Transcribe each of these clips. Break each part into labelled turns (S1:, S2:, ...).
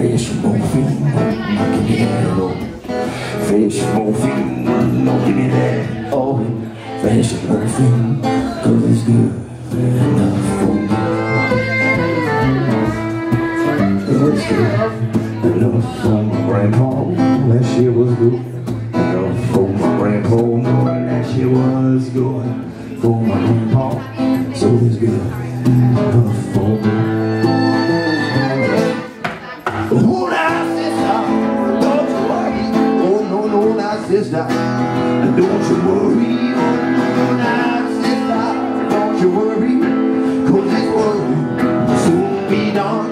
S1: Fish morphine, no give me that, oh. Fish morphine, no give me that, oh. Fish morphine, 'cause it's good enough for me. It's good enough for my grandpa, that shit was good. Enough for my grandpa, knowing that shit was good for my grandpa, so it's good enough for me. Oh, now sister, don't you worry. Oh, no, no, now sister, don't you worry. Oh, no, now sister, don't you worry. 'Cause this world will soon be done.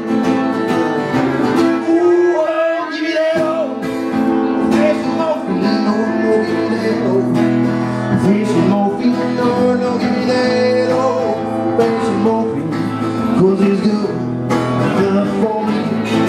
S1: Oh, give me that old fish morphine. No, no, give me that old fish morphine. No, no, give me that old fish morphine. 'Cause it's good enough for me.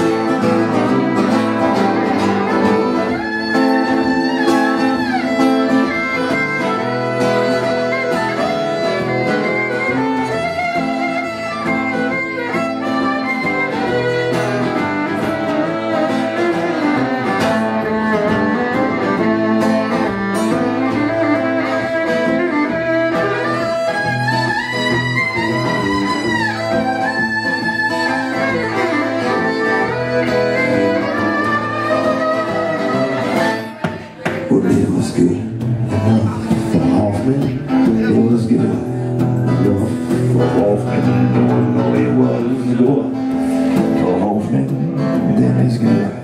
S1: Well, it was good enough for Hoffman. It was good enough for Hoffman. No, no, it was good for Hoffman. Then it's good